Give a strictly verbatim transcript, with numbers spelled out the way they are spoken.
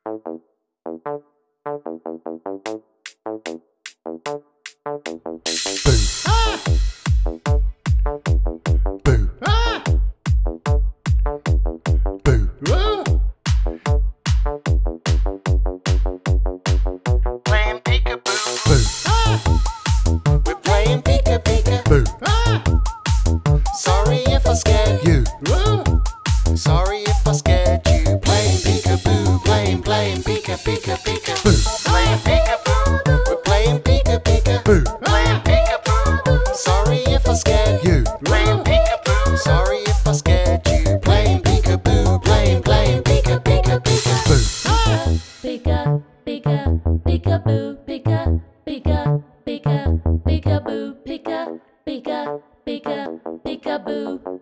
Sorry if I scared you. Playing peekaboo, playing, playing pika pika pika. Playing peekaboo, we're playing pika pika. Playing peekaboo. Sorry if I scared you. Playing peekaboo. Sorry if I scared you. Playing peekaboo, playing, playing pika pika pika. Pika pika peekaboo, pika pika pika peekaboo, pika pika pika peekaboo.